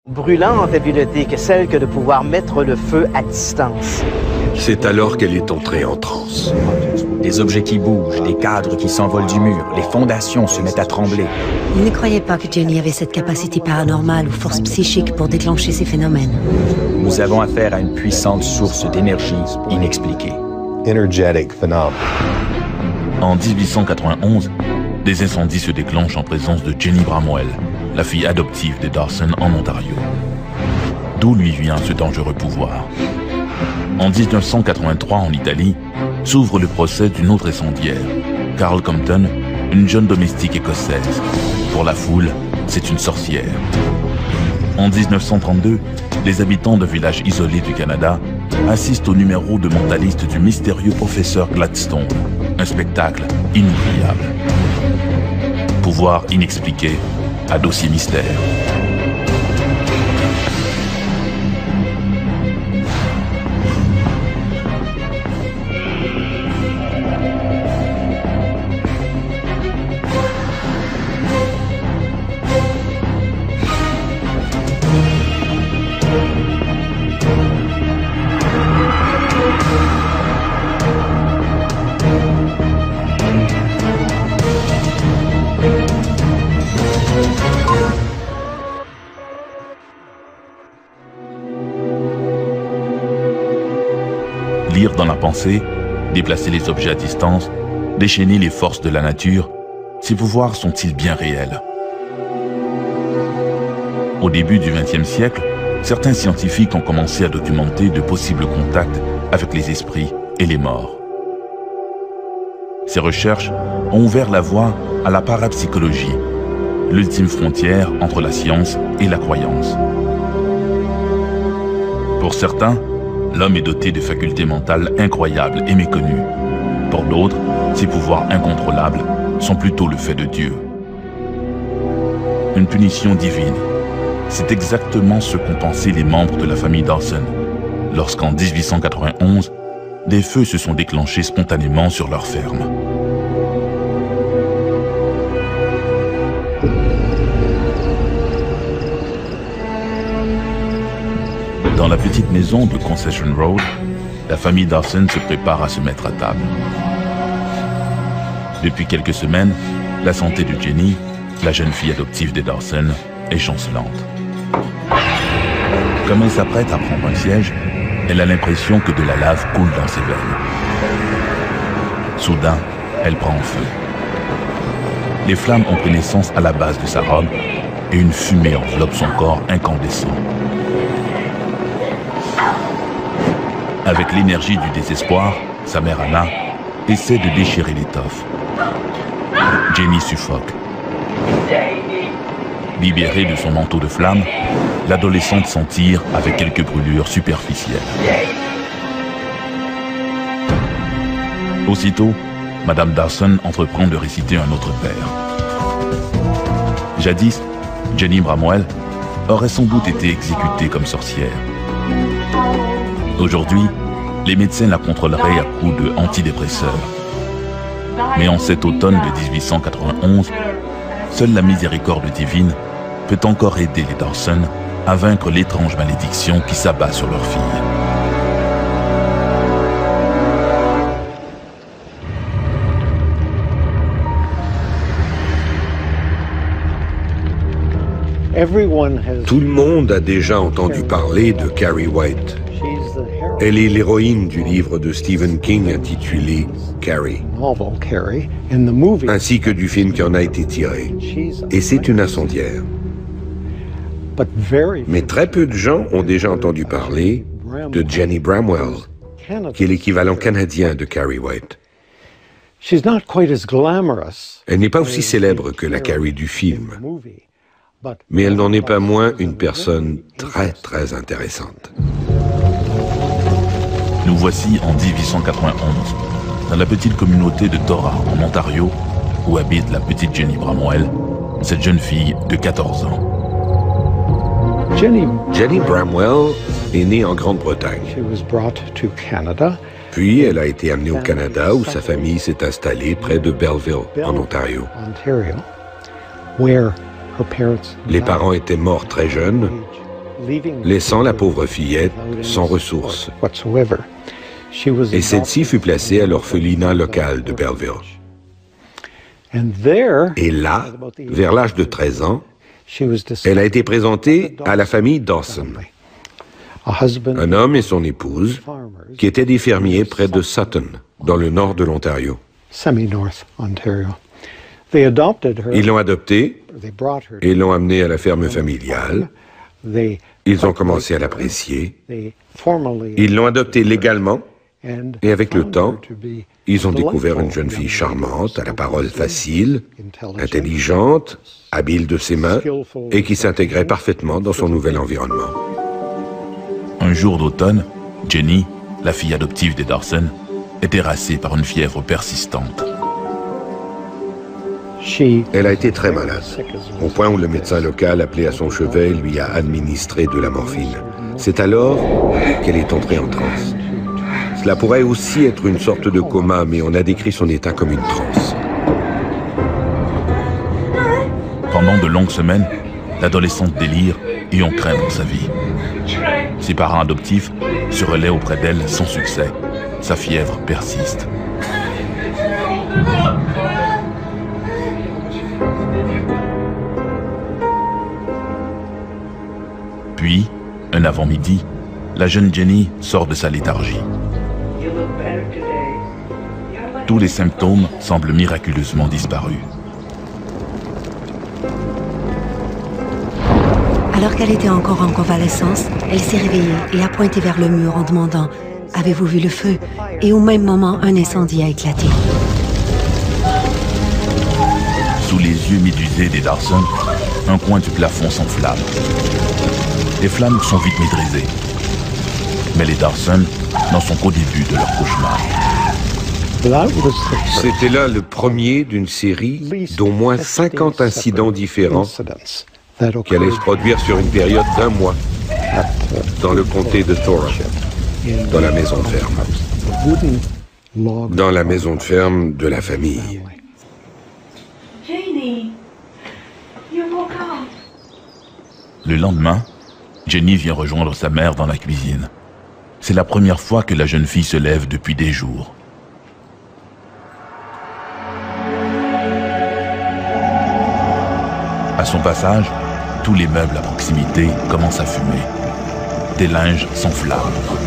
Brûlante habileté que celle que de pouvoir mettre le feu à distance. C'est alors qu'elle est entrée en transe. Des objets qui bougent, des cadres qui s'envolent du mur, les fondations se mettent à trembler. Il ne croyait pas que Jenny avait cette capacité paranormale ou force psychique pour déclencher ces phénomènes. Nous avons affaire à une puissante source d'énergie inexpliquée. Energetic phenomena. En 1891, des incendies se déclenchent en présence de Jenny Bramwell, la fille adoptive de Dawson en Ontario. D'où lui vient ce dangereux pouvoir. En 1983, en Italie, s'ouvre le procès d'une autre incendiaire, Carol Compton, une jeune domestique écossaise. Pour la foule, c'est une sorcière. En 1932, les habitants d'un village isolé du Canada assistent au numéro de mentaliste du mystérieux professeur Gladstone, un spectacle inoubliable. Pouvoir inexpliqué à dossier mystère. Lire dans la pensée, déplacer les objets à distance, déchaîner les forces de la nature, ces pouvoirs sont-ils bien réels? Au début du XXe siècle, certains scientifiques ont commencé à documenter de possibles contacts avec les esprits et les morts. Ces recherches ont ouvert la voie à la parapsychologie, l'ultime frontière entre la science et la croyance. Pour certains, l'homme est doté de facultés mentales incroyables et méconnues. Pour d'autres, ses pouvoirs incontrôlables sont plutôt le fait de Dieu. Une punition divine. C'est exactement ce qu'ont pensé les membres de la famille Dawson, lorsqu'en 1891, des feux se sont déclenchés spontanément sur leur ferme. Dans la petite maison de Concession Road, la famille Dawson se prépare à se mettre à table. Depuis quelques semaines, la santé de Jenny, la jeune fille adoptive des Dawson, est chancelante. Comme elle s'apprête à prendre un siège, elle a l'impression que de la lave coule dans ses veines. Soudain, elle prend feu. Les flammes ont pris naissance à la base de sa robe et une fumée enveloppe son corps incandescent. Avec l'énergie du désespoir, sa mère Anna essaie de déchirer l'étoffe. Jenny suffoque. Libérée de son manteau de flammes, l'adolescente s'en tire avec quelques brûlures superficielles. Aussitôt, Madame Dawson entreprend de réciter un autre père. Jadis, Jenny Bramwell aurait sans doute été exécutée comme sorcière. Aujourd'hui, les médecins la contrôleraient à coups de antidépresseurs. Mais en cet automne de 1891, seule la miséricorde divine peut encore aider les Dawson à vaincre l'étrange malédiction qui s'abat sur leur fille. Tout le monde a déjà entendu parler de Carrie White. Elle est l'héroïne du livre de Stephen King intitulé Carrie, ainsi que du film qui en a été tiré. Et c'est une incendiaire. Mais très peu de gens ont déjà entendu parler de Jenny Bramwell, qui est l'équivalent canadien de Carrie White. Elle n'est pas aussi célèbre que la Carrie du film, mais elle n'en est pas moins une personne très intéressante. Nous voici en 1891, dans la petite communauté de Dora, en Ontario, où habite la petite Jenny Bramwell, cette jeune fille de 14 ans. Jenny Bramwell est née en Grande-Bretagne. Puis elle a été amenée au Canada, où sa famille s'est installée près de Belleville, en Ontario. Les parents étaient morts très jeunes laissant la pauvre fillette sans ressources. Et celle-ci fut placée à l'orphelinat local de Belleville. Et là, vers l'âge de 13 ans, elle a été présentée à la famille Dawson, un homme et son épouse, qui étaient des fermiers près de Sutton, dans le nord de l'Ontario. Ils l'ont adoptée et l'ont amenée à la ferme familiale. Ils ont commencé à l'apprécier. Ils l'ont adoptée légalement et avec le temps, ils ont découvert une jeune fille charmante, à la parole facile, intelligente, habile de ses mains et qui s'intégrait parfaitement dans son nouvel environnement. Un jour d'automne, Jenny, la fille adoptive des Dawson, est terrassée par une fièvre persistante. Elle a été très malade, au point où le médecin local appelé à son chevet lui a administré de la morphine. C'est alors qu'elle est entrée en transe. Cela pourrait aussi être une sorte de coma, mais on a décrit son état comme une transe. Pendant de longues semaines, l'adolescente délire et on craint pour sa vie. Ses parents adoptifs se relaient auprès d'elle sans succès. Sa fièvre persiste. Puis, un avant-midi, la jeune Jenny sort de sa léthargie. Tous les symptômes semblent miraculeusement disparus. Alors qu'elle était encore en convalescence, elle s'est réveillée et a pointé vers le mur en demandant « Avez-vous vu le feu ?» Et au même moment, un incendie a éclaté. Sous les yeux médusés des Dawson, un coin du plafond s'enflamme. Les flammes sont vite maîtrisées. Mais les Dawson n'en sont qu'au début de leur cauchemar. C'était là le premier d'une série d'au moins 50 incidents différents qui allaient se produire sur une période d'1 mois dans le comté de Thorold, dans la maison de ferme. Dans la maison de ferme de la famille. Le lendemain, Jenny vient rejoindre sa mère dans la cuisine. C'est la première fois que la jeune fille se lève depuis des jours. À son passage, tous les meubles à proximité commencent à fumer. Des linges s'enflamment.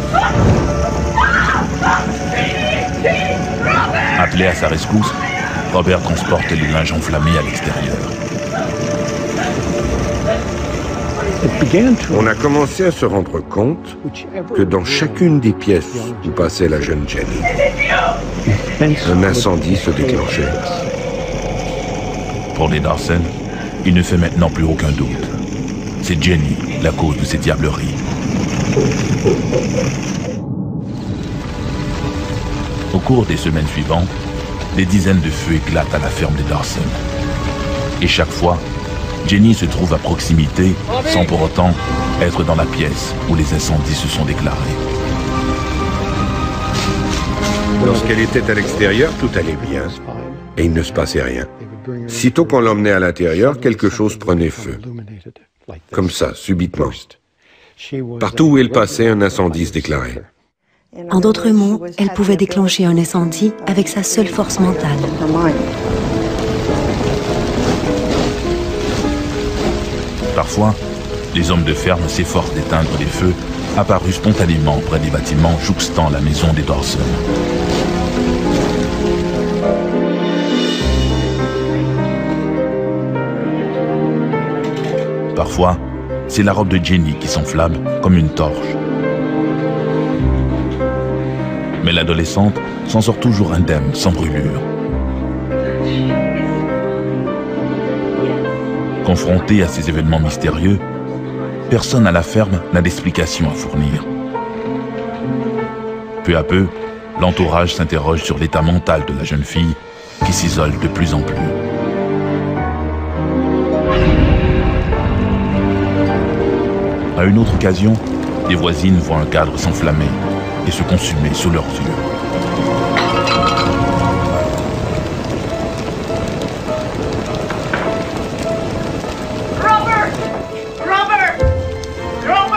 Appelé à sa rescousse, Robert transporte les linges enflammés à l'extérieur. On a commencé à se rendre compte que dans chacune des pièces où passait la jeune Jenny, un incendie se déclenchait. Pour les Dawson, il ne fait maintenant plus aucun doute. C'est Jenny, la cause de ces diableries. Au cours des semaines suivantes, des dizaines de feux éclatent à la ferme des Dawson. Et chaque fois, Jenny se trouve à proximité, sans pour autant être dans la pièce où les incendies se sont déclarés. Lorsqu'elle était à l'extérieur, tout allait bien, et il ne se passait rien. Sitôt qu'on l'emmenait à l'intérieur, quelque chose prenait feu. Comme ça, subitement. Partout où elle passait, un incendie se déclarait. En d'autres mots, elle pouvait déclencher un incendie avec sa seule force mentale. Parfois, les hommes de ferme s'efforcent d'éteindre les feux apparus spontanément près des bâtiments jouxtant la maison des Dawson. Parfois, c'est la robe de Jenny qui s'enflamme comme une torche. Mais l'adolescente s'en sort toujours indemne, sans brûlure. Confrontée à ces événements mystérieux, personne à la ferme n'a d'explication à fournir. Peu à peu, l'entourage s'interroge sur l'état mental de la jeune fille qui s'isole de plus en plus. À une autre occasion, les voisines voient un cadre s'enflammer et se consumer sous leurs yeux. Robert! Robert!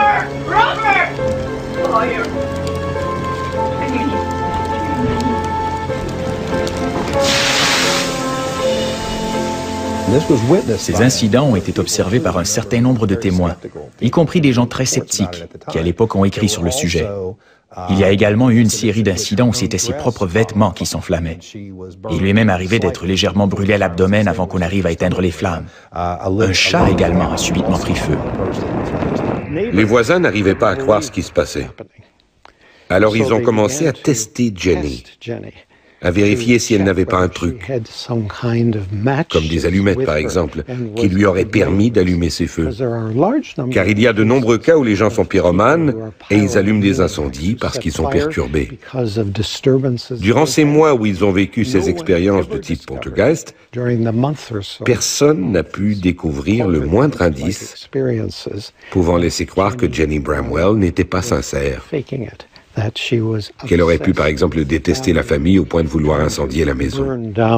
Ces incidents ont été observés par un certain nombre de témoins, y compris des gens très sceptiques, qui à l'époque ont écrit sur le sujet. Il y a également eu une série d'incidents où c'était ses propres vêtements qui s'enflammaient. Il lui est même arrivé d'être légèrement brûlé à l'abdomen avant qu'on arrive à éteindre les flammes. Un chat également a subitement pris feu. Les voisins n'arrivaient pas à croire ce qui se passait. Alors ils ont commencé à tester Jenny, à vérifier si elle n'avait pas un truc, comme des allumettes par exemple, qui lui auraient permis d'allumer ses feux. Car il y a de nombreux cas où les gens sont pyromanes et ils allument des incendies parce qu'ils sont perturbés. Durant ces mois où ils ont vécu ces expériences de type poltergeist, personne n'a pu découvrir le moindre indice pouvant laisser croire que Jenny Bramwell n'était pas sincère. Qu'elle aurait pu, par exemple, détester la famille au point de vouloir incendier la maison.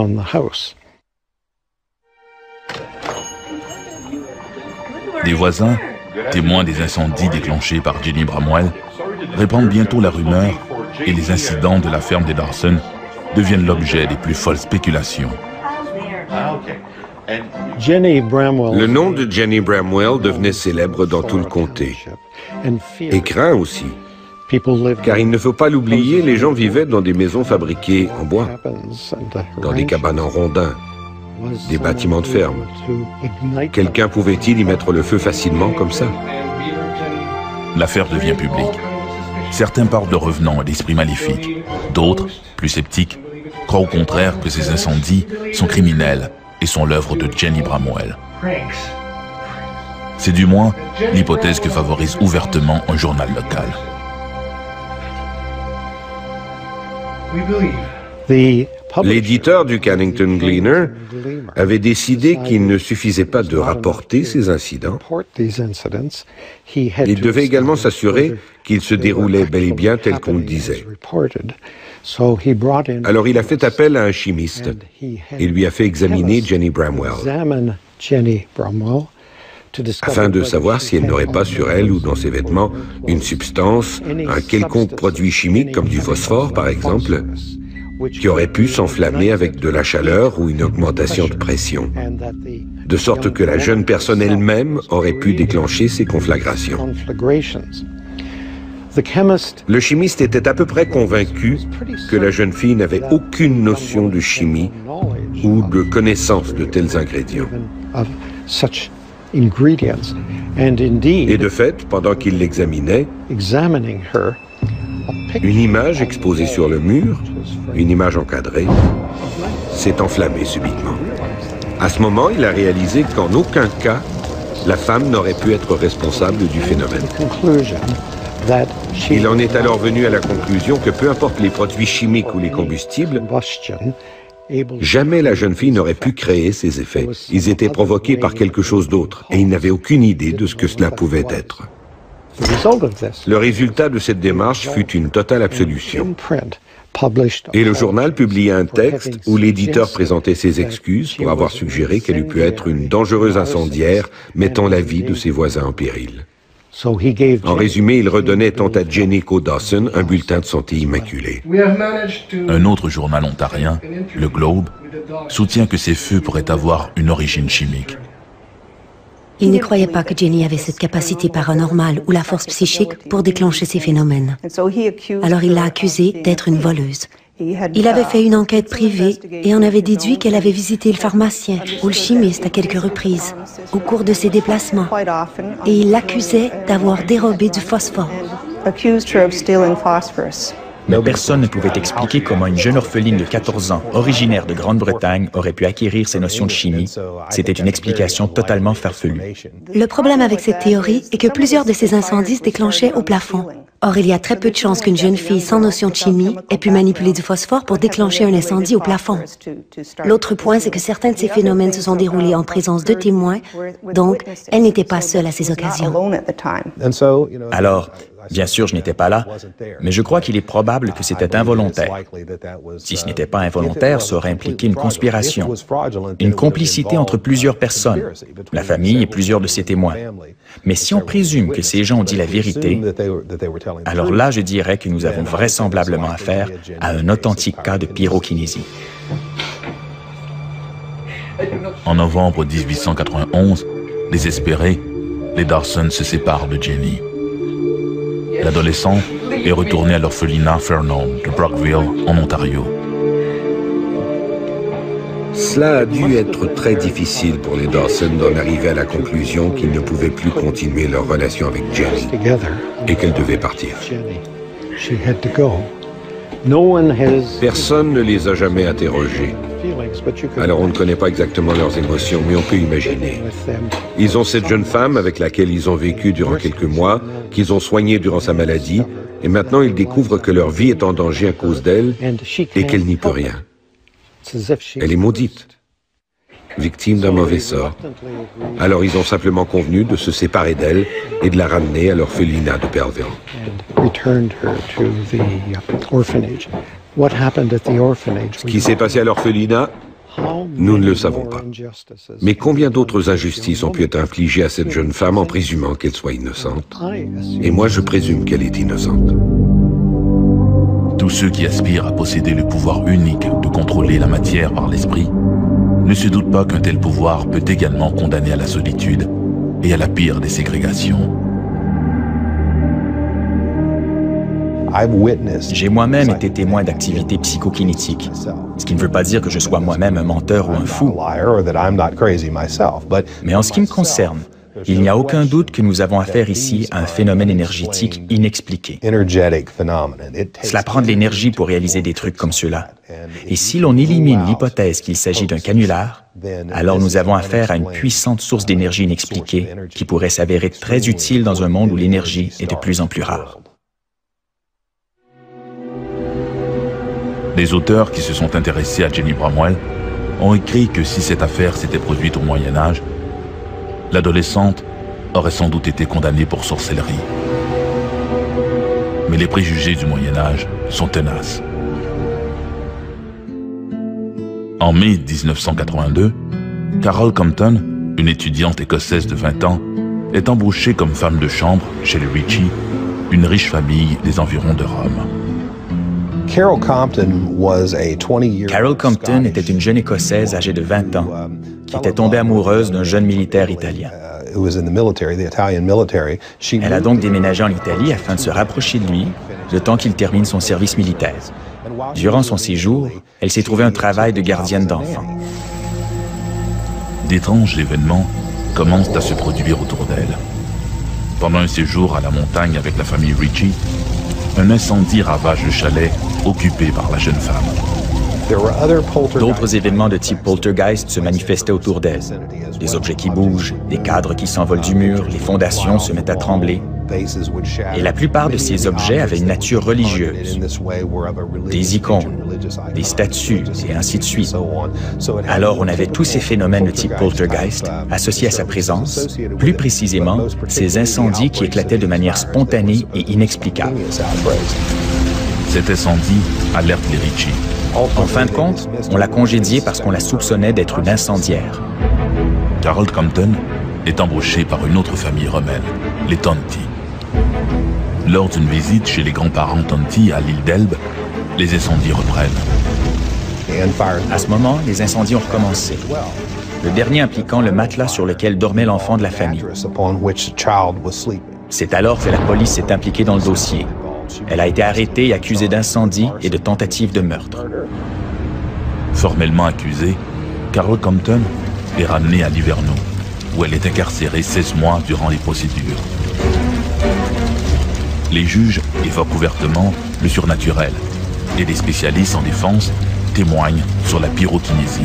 Des voisins, témoins des incendies déclenchés par Jenny Bramwell, répandent bientôt la rumeur et les incidents de la ferme des Dawson deviennent l'objet des plus folles spéculations. Le nom de Jenny Bramwell devenait célèbre dans tout le comté. Et craint aussi. Car il ne faut pas l'oublier, les gens vivaient dans des maisons fabriquées en bois, dans des cabanes en rondins, des bâtiments de ferme. Quelqu'un pouvait-il y mettre le feu facilement comme ça? L'affaire devient publique. Certains parlent de revenants et d'esprits maléfiques. D'autres, plus sceptiques, croient au contraire que ces incendies sont criminels et sont l'œuvre de Jenny Bramwell. C'est du moins l'hypothèse que favorise ouvertement un journal local. L'éditeur du Cannington Gleaner avait décidé qu'il ne suffisait pas de rapporter ces incidents. Il devait également s'assurer qu'ils se déroulaient bel et bien tel qu'on le disait. Alors il a fait appel à un chimiste et lui a fait examiner Jenny Bramwell afin de savoir si elle n'aurait pas sur elle ou dans ses vêtements une substance, un quelconque produit chimique comme du phosphore par exemple, qui aurait pu s'enflammer avec de la chaleur ou une augmentation de pression, de sorte que la jeune personne elle-même aurait pu déclencher ces conflagrations. Le chimiste était à peu près convaincu que la jeune fille n'avait aucune notion de chimie ou de connaissance de tels ingrédients. Et de fait, pendant qu'il l'examinait, une image exposée sur le mur, une image encadrée, s'est enflammée subitement. À ce moment, il a réalisé qu'en aucun cas, la femme n'aurait pu être responsable du phénomène. Il en est alors venu à la conclusion que peu importe les produits chimiques ou les combustibles, jamais la jeune fille n'aurait pu créer ces effets. Ils étaient provoqués par quelque chose d'autre et il n'avait aucune idée de ce que cela pouvait être. Le résultat de cette démarche fut une totale absolution. Et le journal publia un texte où l'éditeur présentait ses excuses pour avoir suggéré qu'elle eût pu être une dangereuse incendiaire mettant la vie de ses voisins en péril. En résumé, il redonnait tant à Jenny qu'au Dawson un bulletin de santé immaculé. Un autre journal ontarien, le Globe, soutient que ces feux pourraient avoir une origine chimique. Il ne croyait pas que Jenny avait cette capacité paranormale ou la force psychique pour déclencher ces phénomènes. Alors il l'a accusée d'être une voleuse. Il avait fait une enquête privée et en avait déduit qu'elle avait visité le pharmacien ou le chimiste à quelques reprises au cours de ses déplacements. Et il l'accusait d'avoir dérobé du phosphore. Mais personne ne pouvait expliquer comment une jeune orpheline de 14 ans, originaire de Grande-Bretagne, aurait pu acquérir ces notions de chimie. C'était une explication totalement farfelue. Le problème avec cette théorie est que plusieurs de ces incendies se déclenchaient au plafond. Or, il y a très peu de chances qu'une jeune fille sans notion de chimie ait pu manipuler du phosphore pour déclencher un incendie au plafond. L'autre point, c'est que certains de ces phénomènes se sont déroulés en présence de témoins, donc elle n'était pas seule à ces occasions. Alors, bien sûr, je n'étais pas là, mais je crois qu'il est probable que c'était involontaire. Si ce n'était pas involontaire, ça aurait impliqué une conspiration, une complicité entre plusieurs personnes, la famille et plusieurs de ses témoins. Mais si on présume que ces gens ont dit la vérité, alors là, je dirais que nous avons vraisemblablement affaire à un authentique cas de pyrokinésie. En novembre 1891, désespérés, les Dawson se séparent de Jenny. L'adolescente est retournée à l'orphelinat Fernon de Brockville, en Ontario. Cela a dû être très difficile pour les Dawson d'en arriver à la conclusion qu'ils ne pouvaient plus continuer leur relation avec Jenny et qu'elle devait partir. Personne ne les a jamais interrogés. Alors on ne connaît pas exactement leurs émotions, mais on peut imaginer. Ils ont cette jeune femme avec laquelle ils ont vécu durant quelques mois, qu'ils ont soignée durant sa maladie, et maintenant ils découvrent que leur vie est en danger à cause d'elle et qu'elle n'y peut rien. Elle est maudite, victime d'un mauvais sort. Alors ils ont simplement convenu de se séparer d'elle et de la ramener à l'orphelinat de Belleville. Ce qui s'est passé à l'orphelinat, nous ne le savons pas. Mais combien d'autres injustices ont pu être infligées à cette jeune femme en présumant qu'elle soit innocente? Et moi, je présume qu'elle est innocente. Tous ceux qui aspirent à posséder le pouvoir unique de contrôler la matière par l'esprit ne se doutent pas qu'un tel pouvoir peut également condamner à la solitude et à la pire des ségrégations. J'ai moi-même été témoin d'activités psychokinétiques, ce qui ne veut pas dire que je sois moi-même un menteur ou un fou. Mais en ce qui me concerne, il n'y a aucun doute que nous avons affaire ici à un phénomène énergétique inexpliqué. Cela prend de l'énergie pour réaliser des trucs comme cela. Et si l'on élimine l'hypothèse qu'il s'agit d'un canular, alors nous avons affaire à une puissante source d'énergie inexpliquée qui pourrait s'avérer très utile dans un monde où l'énergie est de plus en plus rare. Des auteurs qui se sont intéressés à Jenny Bramwell ont écrit que si cette affaire s'était produite au Moyen-Âge, l'adolescente aurait sans doute été condamnée pour sorcellerie. Mais les préjugés du Moyen-Âge sont tenaces. En mai 1982, Carol Compton, une étudiante écossaise de 20 ans, est embauchée comme femme de chambre chez les Ritchie, une riche famille des environs de Rome. Carol Compton était une jeune Écossaise âgée de 20 ans qui était tombée amoureuse d'un jeune militaire italien. Elle a donc déménagé en Italie afin de se rapprocher de lui le temps qu'il termine son service militaire. Durant son séjour, elle s'est trouvée un travail de gardienne d'enfants. D'étranges événements commencent à se produire autour d'elle. Pendant un séjour à la montagne avec la famille Ritchie, un incendie ravage le chalet occupé par la jeune femme. D'autres événements de type poltergeist se manifestaient autour d'elle. Des objets qui bougent, des cadres qui s'envolent du mur, les fondations se mettent à trembler. Et la plupart de ces objets avaient une nature religieuse. Des icônes, des statues, et ainsi de suite. Alors on avait tous ces phénomènes de type poltergeist associés à sa présence, plus précisément ces incendies qui éclataient de manière spontanée et inexplicable. Cet incendie alerte les Ritchie. En fin de compte, on l'a congédiée parce qu'on la soupçonnait d'être une incendiaire. Carol Compton est embauchée par une autre famille romaine, les Tonti. Lors d'une visite chez les grands-parents Tonti à l'île d'Elbe, les incendies reprennent. À ce moment, les incendies ont recommencé. Le dernier impliquant le matelas sur lequel dormait l'enfant de la famille. C'est alors que la police s'est impliquée dans le dossier. Elle a été arrêtée et accusée d'incendie et de tentative de meurtre. Formellement accusée, Carol Compton est ramenée à Livernoux, où elle est incarcérée 16 mois durant les procédures. Les juges évoquent ouvertement le surnaturel et des spécialistes en défense témoignent sur la pyrokinésie.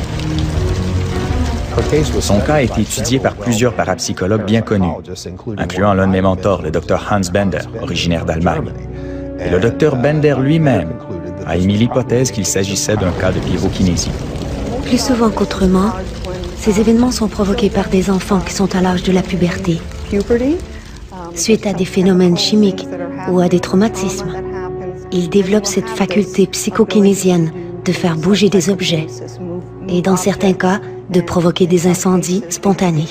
Son cas a été étudié par plusieurs parapsychologues bien connus, incluant l'un de mes mentors, le Dr Hans Bender, originaire d'Allemagne. Et le Dr Bender lui-même a émis l'hypothèse qu'il s'agissait d'un cas de pyrokinésie. Plus souvent qu'autrement, ces événements sont provoqués par des enfants qui sont à l'âge de la puberté, suite à des phénomènes chimiques ou à des traumatismes. Ils développent cette faculté psychokinésienne de faire bouger des objets et, dans certains cas, de provoquer des incendies spontanés.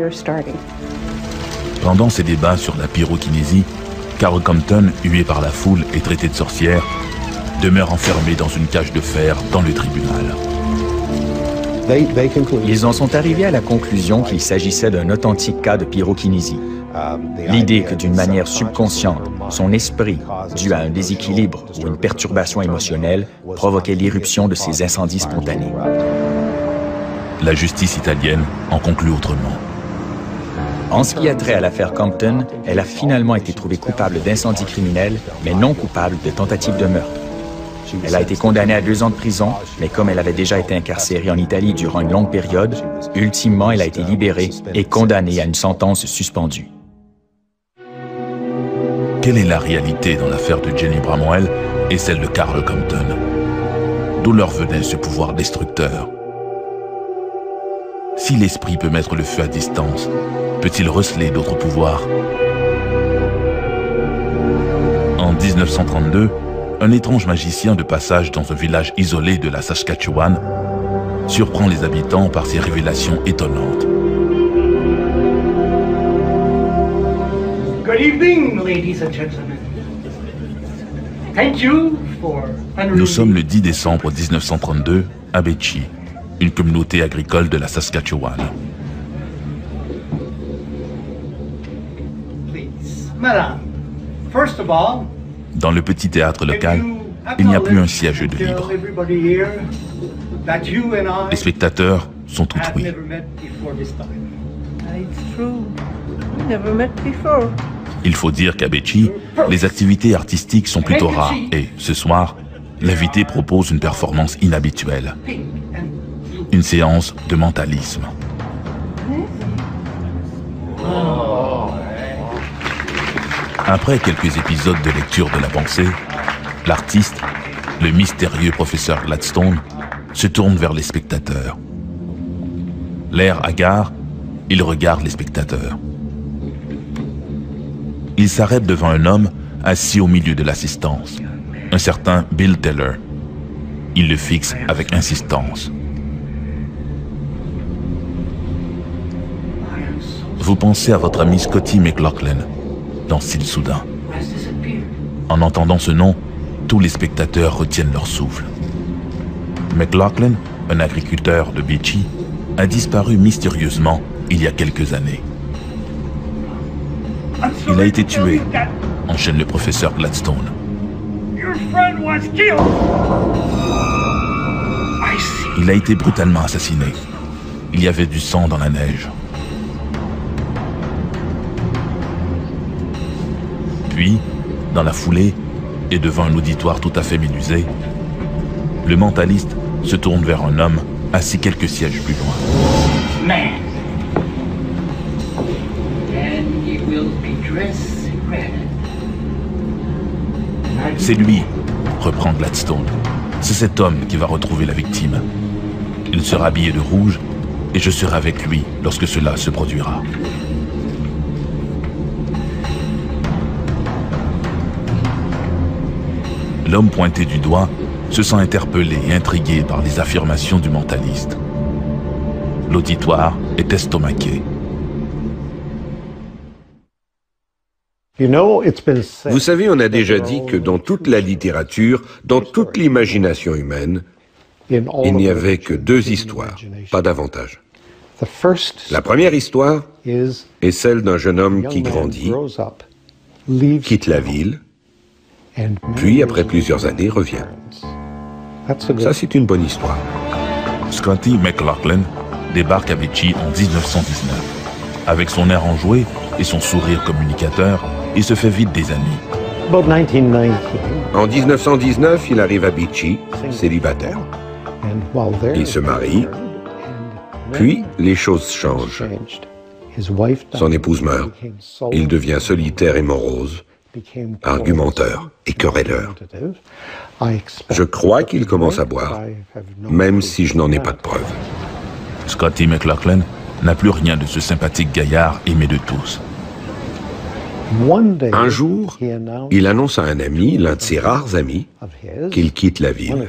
Pendant ces débats sur la pyrokinésie, Carol Compton, huée par la foule et traitée de sorcière, demeure enfermée dans une cage de fer dans le tribunal. Ils en sont arrivés à la conclusion qu'il s'agissait d'un authentique cas de pyrokinésie. L'idée que d'une manière subconsciente, son esprit, dû à un déséquilibre ou une perturbation émotionnelle, provoquait l'irruption de ces incendies spontanés. La justice italienne en conclut autrement. En ce qui a trait à l'affaire Compton, elle a finalement été trouvée coupable d'incendie criminel, mais non coupable de tentative de meurtre. Elle a été condamnée à 2 ans de prison, mais comme elle avait déjà été incarcérée en Italie durant une longue période, ultimement elle a été libérée et condamnée à une sentence suspendue. Quelle est la réalité dans l'affaire de Jenny Bramwell et celle de Carl Compton? D'où leur venait ce pouvoir destructeur? Si l'esprit peut mettre le feu à distance, peut-il receler d'autres pouvoirs? En 1932, un étrange magicien de passage dans un village isolé de la Saskatchewan surprend les habitants par ses révélations étonnantes. Good evening, ladies and gentlemen. Thank you for Nous sommes le 10 décembre 1932 à Beachy, une communauté agricole de la Saskatchewan. Madame, first of all, dans le petit théâtre local, il n'y a plus un siège de libre. Les spectateurs sont tout oui. Il faut dire qu'à Beachy, les activités artistiques sont plutôt rares et, ce soir, l'invité propose une performance inhabituelle. Une séance de mentalisme. Après quelques épisodes de lecture de la pensée, l'artiste, le mystérieux professeur Gladstone, se tourne vers les spectateurs. L'air hagard, il regarde les spectateurs. Il s'arrête devant un homme assis au milieu de l'assistance, un certain Bill Taylor. Il le fixe avec insistance. Vous pensez à votre ami Scotty McLaughlin, dans style soudain. En entendant ce nom, tous les spectateurs retiennent leur souffle. McLaughlin, un agriculteur de Beachy, a disparu mystérieusement il y a quelques années. Il a été tué, enchaîne le professeur Gladstone. Il a été brutalement assassiné. Il y avait du sang dans la neige. Puis, dans la foulée, et devant un auditoire tout à fait médusé, le mentaliste se tourne vers un homme assis quelques sièges plus loin. man, and he will be dressed in red. C'est lui, reprend Gladstone. C'est cet homme qui va retrouver la victime. Il sera habillé de rouge et je serai avec lui lorsque cela se produira. L'homme pointé du doigt se sent interpellé et intrigué par les affirmations du mentaliste. L'auditoire est estomaqué. Vous savez, on a déjà dit que dans toute la littérature, dans toute l'imagination humaine, il n'y avait que 2 histoires, pas davantage. La première histoire est celle d'un jeune homme qui grandit, quitte la ville, puis après plusieurs années revient. Ça, c'est une bonne histoire. Scotty McLaughlin débarque à Beachy en 1919. Avec son air enjoué et son sourire communicateur, il se fait vite des amis. En 1919, il arrive à Beachy, célibataire. Il se marie, puis les choses changent. Son épouse meurt. Il devient solitaire et morose, argumenteur et querelleur. Je crois qu'il commence à boire, même si je n'en ai pas de preuves. Scotty McLaughlin n'a plus rien de ce sympathique gaillard aimé de tous. Un jour, il annonce à un ami, l'un de ses rares amis, qu'il quitte la ville.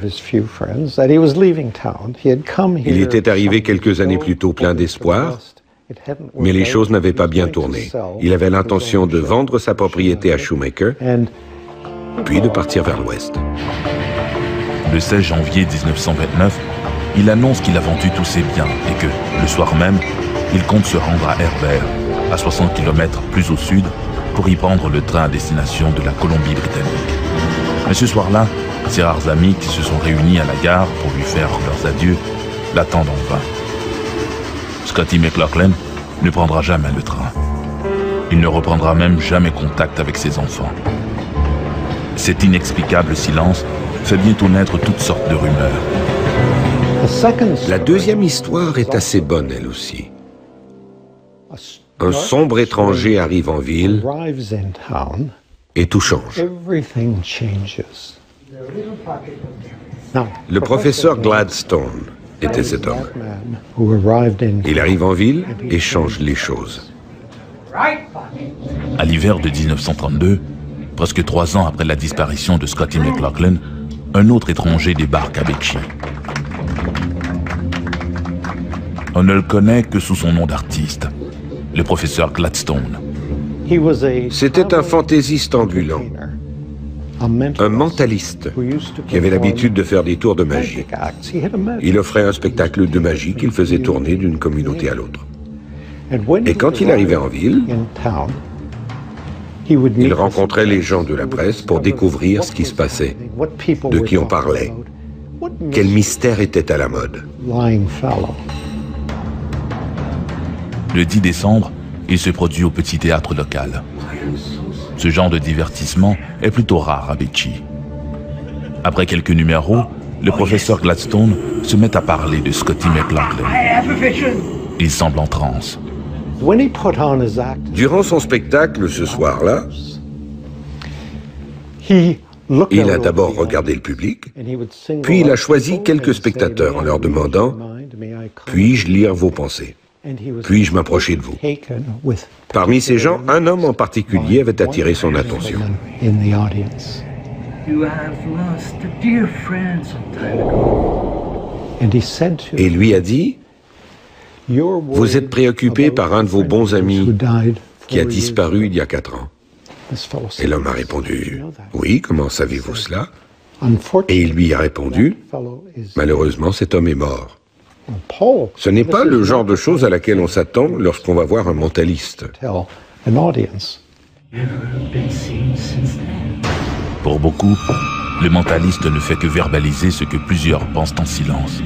Il était arrivé quelques années plus tôt plein d'espoir, mais les choses n'avaient pas bien tourné. Il avait l'intention de vendre sa propriété à Shoemaker, puis de partir vers l'ouest. Le 16 janvier 1929, il annonce qu'il a vendu tous ses biens et que, le soir même, il compte se rendre à Herbert, à 60 km plus au sud, pour y prendre le train à destination de la Colombie-Britannique. Mais ce soir-là, ses rares amis qui se sont réunis à la gare pour lui faire leurs adieux l'attendent en vain. Scotty McLaughlin ne prendra jamais le train. Il ne reprendra même jamais contact avec ses enfants. Cet inexplicable silence fait bientôt naître toutes sortes de rumeurs. La deuxième histoire est assez bonne, elle aussi. Un sombre étranger arrive en ville et tout change. Le professeur Gladstone était cet homme. Il arrive en ville et change les choses. À l'hiver de 1932, presque 3 ans après la disparition de Scotty McLaughlin, un autre étranger débarque à Bechy. On ne le connaît que sous son nom d'artiste, le professeur Gladstone. C'était un fantaisiste ambulant, un mentaliste qui avait l'habitude de faire des tours de magie. Il offrait un spectacle de magie qu'il faisait tourner d'une communauté à l'autre. Et quand il arrivait en ville, il rencontrait les gens de la presse pour découvrir ce qui se passait, de qui on parlait, quel mystère était à la mode. Le 10 décembre, il se produit au petit théâtre local. Ce genre de divertissement est plutôt rare à Bechy. Après quelques numéros, le professeur Gladstone se met à parler de Scotty McLaughlin. Il semble en transe. Durant son spectacle ce soir-là, il a d'abord regardé le public, puis il a choisi quelques spectateurs en leur demandant « Puis-je lire vos pensées ? Puis-je m'approcher de vous ?» Parmi ces gens, un homme en particulier avait attiré son attention. Et lui a dit « Vous êtes préoccupé par un de vos bons amis qui a disparu il y a 4 ans. » Et l'homme a répondu « Oui, comment savez-vous cela ?» Et il lui a répondu « Malheureusement, cet homme est mort. » Ce n'est pas le genre de choses à laquelle on s'attend lorsqu'on va voir un mentaliste. Pour beaucoup, le mentaliste ne fait que verbaliser ce que plusieurs pensent en silence.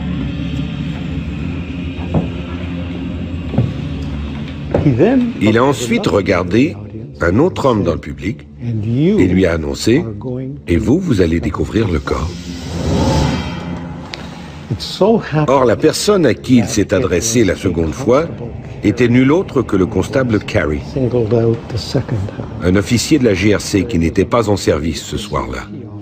Il a ensuite regardé un autre homme dans le public et lui a annoncé « Et vous, vous allez découvrir le corps. » Or, la personne à qui il s'est adressé la seconde fois était nul autre que le constable Carey, un officier de la GRC qui n'était pas en service ce soir-là.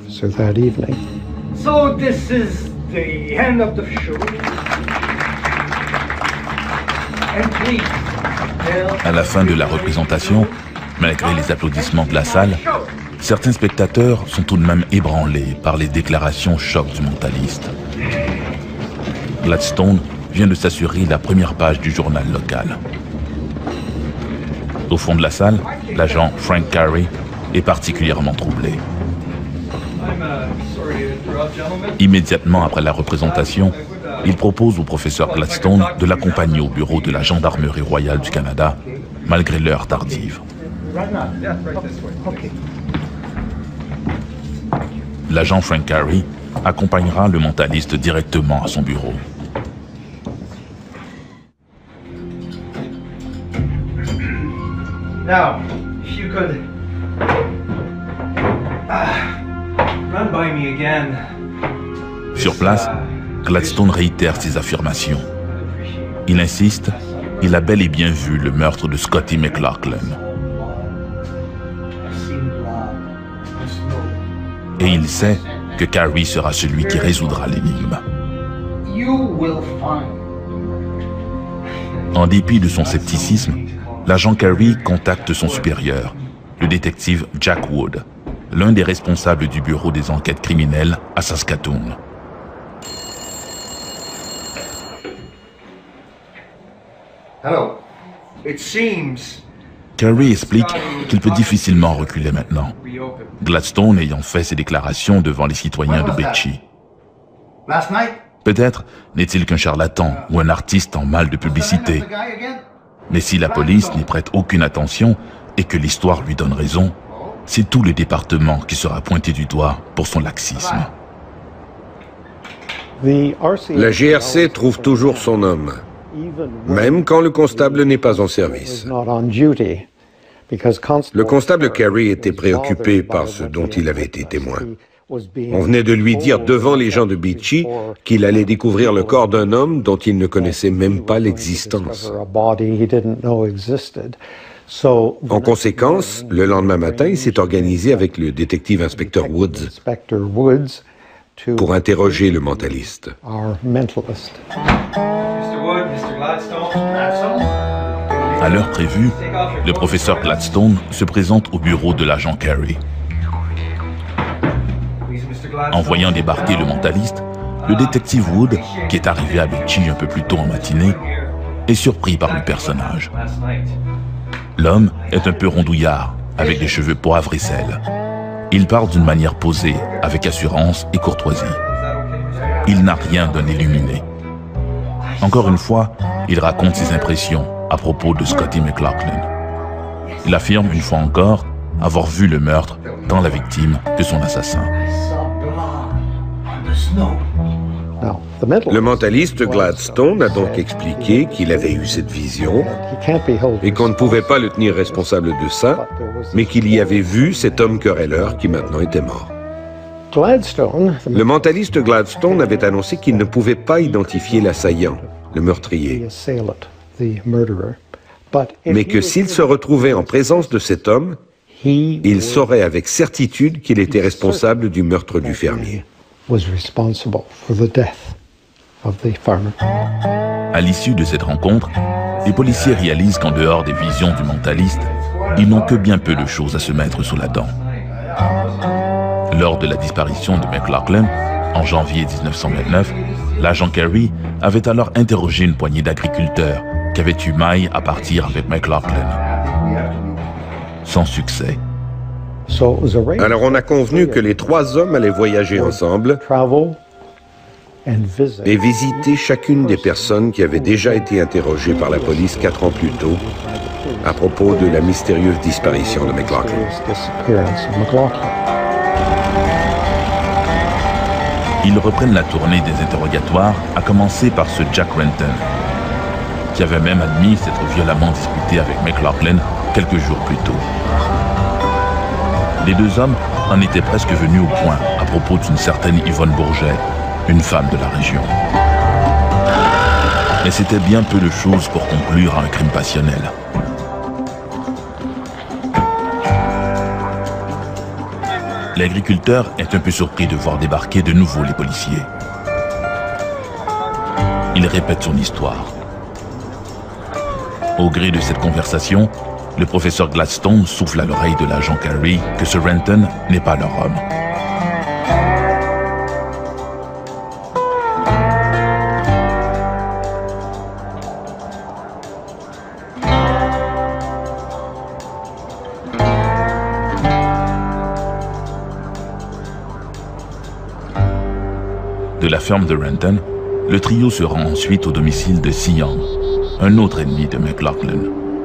À la fin de la représentation, malgré les applaudissements de la salle, certains spectateurs sont tout de même ébranlés par les déclarations choc du mentaliste. Gladstone vient de s'assurer la première page du journal local. Au fond de la salle, l'agent Frank Carey est particulièrement troublé. Immédiatement après la représentation, il propose au professeur Gladstone de l'accompagner au bureau de la Gendarmerie royale du Canada, malgré l'heure tardive. L'agent Frank Carey accompagnera le mentaliste directement à son bureau. Now, if you could run by me again. Sur place, Gladstone réitère ses affirmations. Il insiste, il a bel et bien vu le meurtre de Scotty McLaughlin. Et il sait que Carey sera celui qui résoudra l'énigme. En dépit de son scepticisme, l'agent Carey contacte son supérieur, le détective Jack Wood, l'un des responsables du bureau des enquêtes criminelles à Saskatoon. Carey explique qu'il peut difficilement reculer maintenant, Gladstone ayant fait ses déclarations devant les citoyens de Bechy. Peut-être n'est-il qu'un charlatan ou un artiste en mal de publicité. Mais si la police n'y prête aucune attention et que l'histoire lui donne raison, c'est tout le département qui sera pointé du doigt pour son laxisme. La GRC trouve toujours son homme, même quand le constable n'est pas en service. Le constable Carey était préoccupé par ce dont il avait été témoin. On venait de lui dire devant les gens de Beachy qu'il allait découvrir le corps d'un homme dont il ne connaissait même pas l'existence. En conséquence, le lendemain matin, il s'est organisé avec le détective-inspecteur Woods pour interroger le mentaliste. À l'heure prévue, le professeur Gladstone se présente au bureau de l'agent Carey. En voyant débarquer le mentaliste, le détective Wood, qui est arrivé à Beachy un peu plus tôt en matinée, est surpris par le personnage. L'homme est un peu rondouillard, avec des cheveux poivre et sel. Il parle d'une manière posée, avec assurance et courtoisie. Il n'a rien d'un illuminé. Encore une fois, il raconte ses impressions à propos de Scotty McLaughlin. Il affirme une fois encore avoir vu le meurtre tant la victime que son assassin. Le mentaliste Gladstone a donc expliqué qu'il avait eu cette vision et qu'on ne pouvait pas le tenir responsable de ça, mais qu'il y avait vu cet homme querelleur qui maintenant était mort. Le mentaliste Gladstone avait annoncé qu'il ne pouvait pas identifier l'assaillant, le meurtrier, mais que s'il se retrouvait en présence de cet homme, il saurait avec certitude qu'il était responsable du meurtre du fermier. À l'issue de cette rencontre, les policiers réalisent qu'en dehors des visions du mentaliste, ils n'ont que bien peu de choses à se mettre sous la dent. Lors de la disparition de McLaughlin, en janvier 1929, l'agent Carey avait alors interrogé une poignée d'agriculteurs qui avaient eu maille à partir avec McLaughlin. Sans succès. Alors on a convenu que les trois hommes allaient voyager ensemble et visiter chacune des personnes qui avaient déjà été interrogées par la police 4 ans plus tôt à propos de la mystérieuse disparition de McLaughlin. Ils reprennent la tournée des interrogatoires, à commencer par ce Jack Renton, qui avait même admis s'être violemment disputé avec McLaughlin quelques jours plus tôt. Les deux hommes en étaient presque venus au point à propos d'une certaine Yvonne Bourget, une femme de la région. Mais c'était bien peu de choses pour conclure à un crime passionnel. L'agriculteur est un peu surpris de voir débarquer de nouveau les policiers. Il répète son histoire. Au gré de cette conversation, le professeur Gladstone souffle à l'oreille de l'agent Carey que ce Renton n'est pas leur homme. De la ferme de Renton, le trio se rend ensuite au domicile de Sion, un autre ennemi de McLaughlin.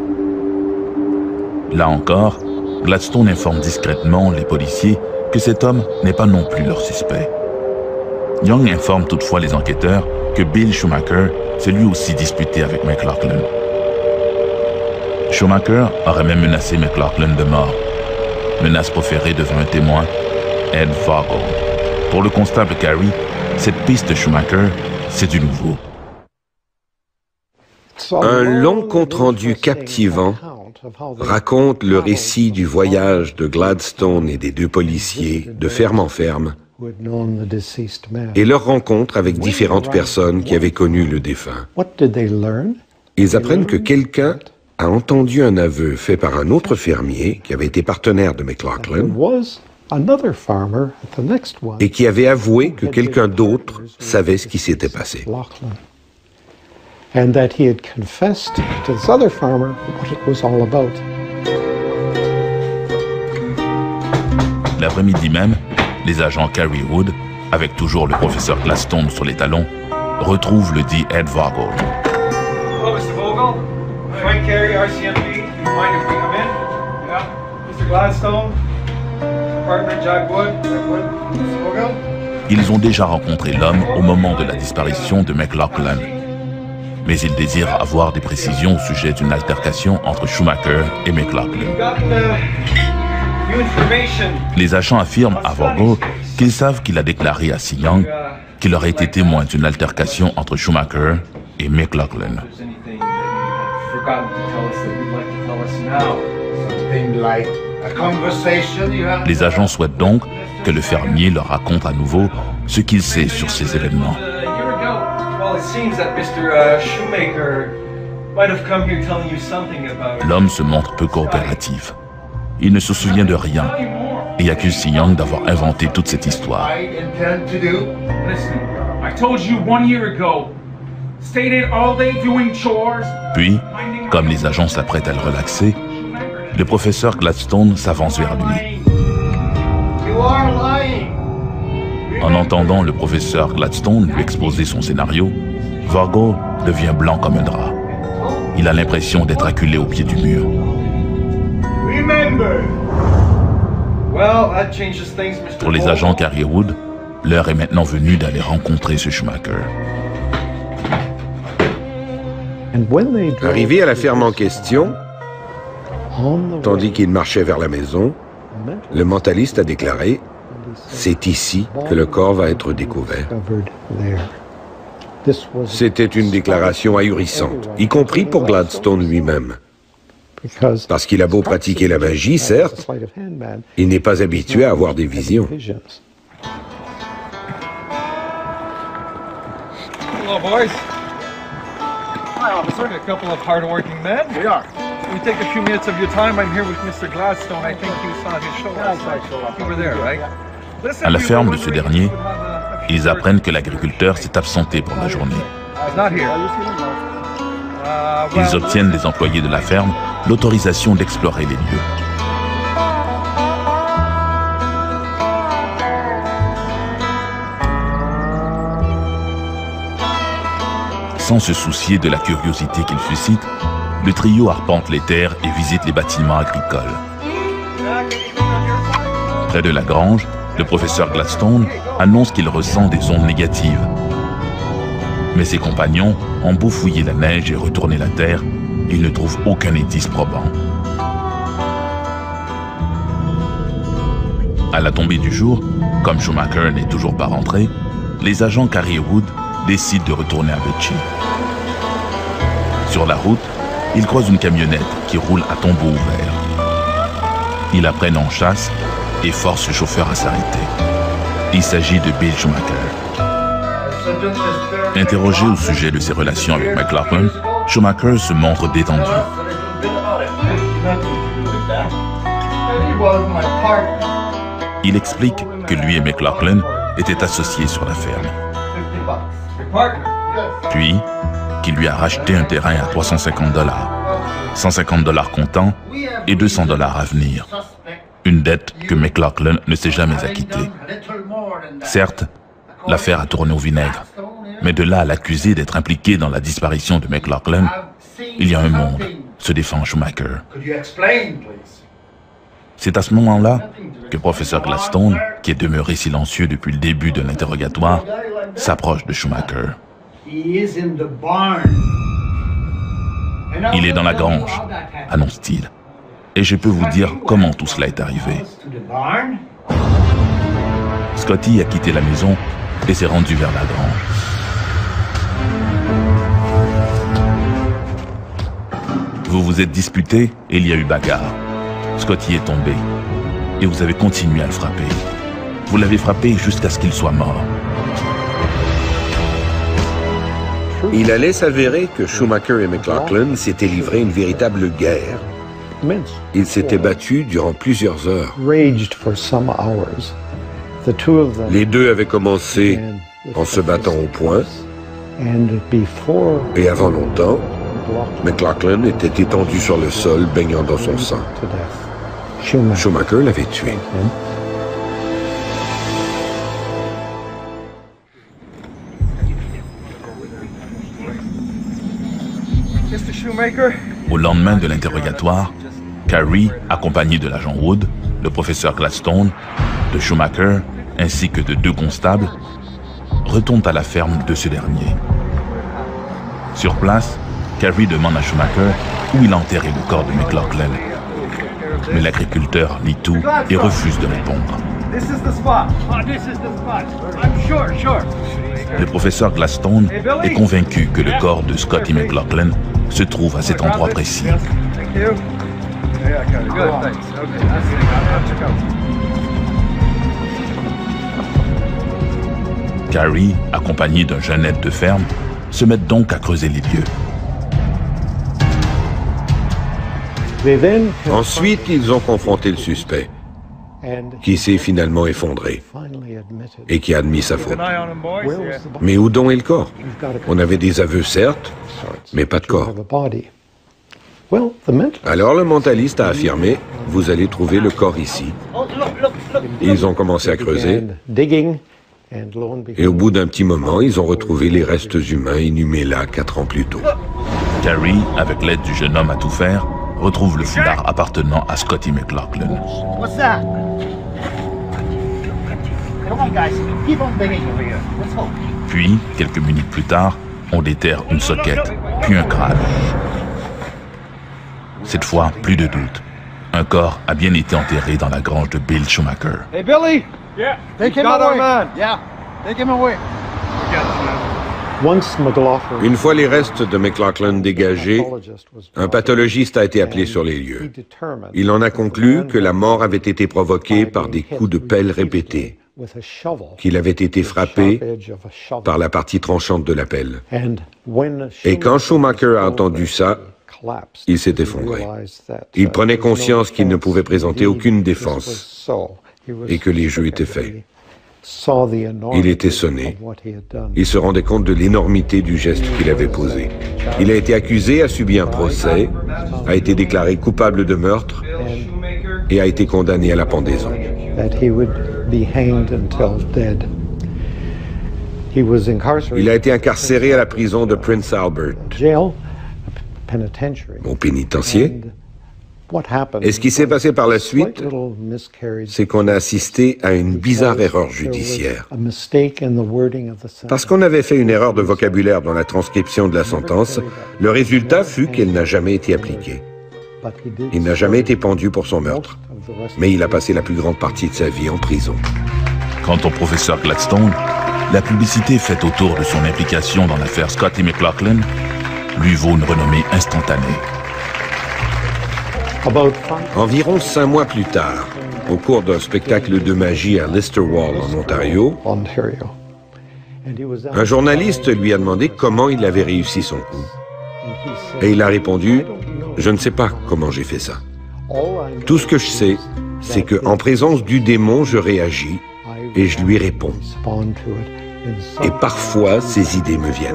Là encore, Gladstone informe discrètement les policiers que cet homme n'est pas non plus leur suspect. Young informe toutefois les enquêteurs que Bill Schumacher s'est lui aussi disputé avec McLaughlin. Schumacher aurait même menacé McLaughlin de mort, menace proférée devant un témoin, Ed Vogel. Pour le constable Carey, cette piste Schumacher, c'est du nouveau. Un long compte-rendu captivant raconte le récit du voyage de Gladstone et des deux policiers de ferme en ferme et leur rencontre avec différentes personnes qui avaient connu le défunt. Ils apprennent que quelqu'un a entendu un aveu fait par un autre fermier qui avait été partenaire de McLaughlin et qui avait avoué que quelqu'un d'autre savait ce qui s'était passé. And that he had confessed to this other farmer what it was all about. L'après-midi même, les agents Carey Wood, avec toujours le professeur Gladstone sur les talons, retrouve le dit Ed Vogel. Hello, Mr. Vogel. Frank Carey, RCMP. Do you mind if we come in? Yeah. Mr. Gladstone. Partner Jack Wood. Mr. Vogel. Ils ont déjà rencontré l'homme au moment de la disparition de McLaughlin. Mais ils désirent avoir des précisions au sujet d'une altercation entre Schumacher et McLaughlin. Les agents affirment à Vogel qu'ils savent qu'il a déclaré à Sy Young qu'il aurait été témoin d'une altercation entre Schumacher et McLaughlin. Les agents souhaitent donc que le fermier leur raconte à nouveau ce qu'il sait sur ces événements. L'homme se montre peu coopératif. Il ne se souvient de rien et accuse Sy Young d'avoir inventé toute cette histoire. Puis, comme les agents s'apprêtent à le relaxer, le professeur Gladstone s'avance vers lui. En entendant le professeur Gladstone lui exposer son scénario, Vogel devient blanc comme un drap. Il a l'impression d'être acculé au pied du mur. Pour les agents Carey Wood, l'heure est maintenant venue d'aller rencontrer ce Schumacher. Arrivé à la ferme en question, tandis qu'il marchait vers la maison, le mentaliste a déclaré « C'est ici que le corps va être découvert ». C'était une déclaration ahurissante, y compris pour Gladstone lui-même. Parce qu'il a beau pratiquer la magie, certes, il n'est pas habitué à avoir des visions. Hello, boys. Hi, officer. A couple of hard-working men. We are. We take a few minutes of your time. I'm here with Mr. Gladstone. I think you saw his show. You were there, right? À la ferme de ce dernier, ils apprennent que l'agriculteur s'est absenté pour la journée. Ils obtiennent des employés de la ferme l'autorisation d'explorer les lieux. Sans se soucier de la curiosité qu'il suscite, le trio arpente les terres et visite les bâtiments agricoles. Près de la grange, le professeur Gladstone annonce qu'il ressent des ondes négatives. Mais ses compagnons ont beau fouiller la neige et retourner la terre, ils ne trouvent aucun indice probant. À la tombée du jour, comme Schumacher n'est toujours pas rentré, les agents Carey Wood décident de retourner à Vichy. Sur la route, ils croisent une camionnette qui roule à tombeau ouvert. Ils la prennent en chasse et forcent le chauffeur à s'arrêter. Il s'agit de Bill Schumacher. Interrogé au sujet de ses relations avec McLaughlin, Schumacher se montre détendu. Il explique que lui et McLaughlin étaient associés sur la ferme. Puis, qu'il lui a racheté un terrain à $350, $150 comptant et $200 à venir. Une dette que McLaughlin ne s'est jamais acquittée. Certes, l'affaire a tourné au vinaigre, mais de là à l'accuser d'être impliqué dans la disparition de McLaughlin, il y a un monde, se défend Schumacher. C'est à ce moment-là que professeur Gladstone, qui est demeuré silencieux depuis le début de l'interrogatoire, s'approche de Schumacher. Il est dans la grange, annonce-t-il. Et je peux vous dire comment tout cela est arrivé. Scotty a quitté la maison et s'est rendu vers la grange. Vous vous êtes disputé et il y a eu bagarre. Scotty est tombé et vous avez continué à le frapper. Vous l'avez frappé jusqu'à ce qu'il soit mort. Il allait s'avérer que Schumacher et McLaughlin s'étaient livrés une véritable guerre. Ils s'étaient battus durant plusieurs heures. Les deux avaient commencé en se battant au poing, et avant longtemps, McLaughlin était étendu sur le sol, baignant dans son sang. Schumacher l'avait tué. Au lendemain de l'interrogatoire, Carey, accompagné de l'agent Wood, le professeur Gladstone, de Schumacher, ainsi que de 2 constables, retourne à la ferme de ce dernier. Sur place, Carey demande à Schumacher où il a enterré le corps de McLaughlin. Mais l'agriculteur lit tout et refuse de répondre. Le professeur Gladstone est convaincu que le corps de Scotty McLaughlin se trouve à cet endroit précis. Carey, accompagné d'un jeune aide de ferme, se mettent donc à creuser les lieux. Ensuite, ils ont confronté le suspect, qui s'est finalement effondré et qui a admis sa faute. Mais où donc est le corps? On avait des aveux, certes, mais pas de corps. Alors le mentaliste a affirmé, vous allez trouver le corps ici. Ils ont commencé à creuser, et au bout d'un petit moment, ils ont retrouvé les restes humains inhumés là 4 ans plus tôt. Carey, avec l'aide du jeune homme à tout faire, retrouve le foulard appartenant à Scotty McLaughlin. Puis, quelques minutes plus tard, on déterre une soquette, puis un crâne. Cette fois, plus de doute. Un corps a bien été enterré dans la grange de Bill Schumacher. Hey Billy! Yeah. Take him away. Man. Yeah. Take him away. Une fois les restes de McLaughlin dégagés, un pathologiste a été appelé sur les lieux. Il en a conclu que la mort avait été provoquée par des coups de pelle répétés, qu'il avait été frappé par la partie tranchante de la pelle. Et quand Schumacher a entendu ça, il s'est effondré. Il prenait conscience qu'il ne pouvait présenter aucune défense et que les jeux étaient faits. Il était sonné. Il se rendait compte de l'énormité du geste qu'il avait posé. Il a été accusé, a subi un procès, a été déclaré coupable de meurtre et a été condamné à la pendaison. Il a été incarcéré à la prison de Prince Albert, au pénitencier. Et ce qui s'est passé par la suite, c'est qu'on a assisté à une bizarre erreur judiciaire. Parce qu'on avait fait une erreur de vocabulaire dans la transcription de la sentence, le résultat fut qu'elle n'a jamais été appliquée. Il n'a jamais été pendu pour son meurtre, mais il a passé la plus grande partie de sa vie en prison. Quant au professeur Gladstone, la publicité faite autour de son implication dans l'affaire Scotty McLaughlin lui vaut une renommée instantanée. Environ 5 mois plus tard, au cours d'un spectacle de magie à Listerwall, en Ontario, un journaliste lui a demandé comment il avait réussi son coup. Et il a répondu « Je ne sais pas comment j'ai fait ça. Tout ce que je sais, c'est qu'en présence du démon, je réagis et je lui réponds. Et parfois, ces idées me viennent. »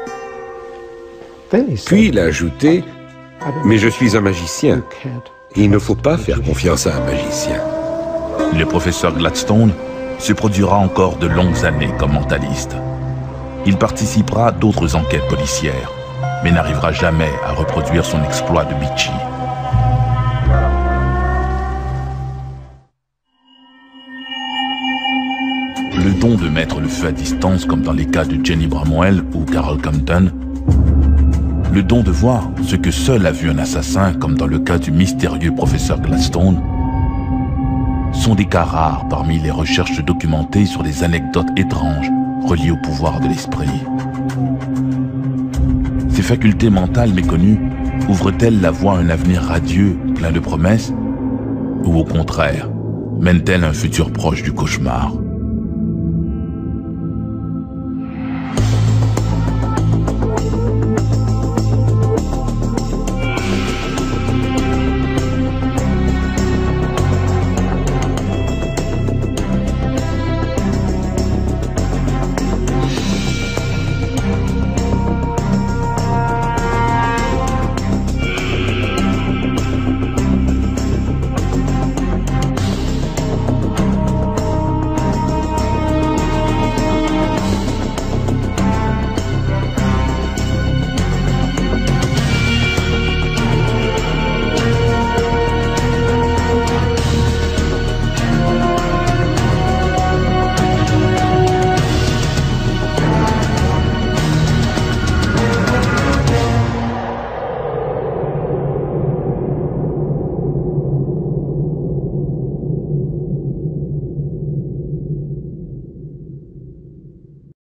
Puis il a ajouté « Mais je suis un magicien. Il ne faut pas faire confiance à un magicien. » Le professeur Gladstone se produira encore de longues années comme mentaliste. Il participera à d'autres enquêtes policières, mais n'arrivera jamais à reproduire son exploit de Beachy. Le don de mettre le feu à distance, comme dans les cas de Jenny Bramwell ou Carol Compton, le don de voir ce que seul a vu un assassin, comme dans le cas du mystérieux professeur Gladstone, sont des cas rares parmi les recherches documentées sur les anecdotes étranges reliées au pouvoir de l'esprit. Ces facultés mentales méconnues ouvrent-elles la voie à un avenir radieux, plein de promesses, ou au contraire, mènent-elles à un futur proche du cauchemar?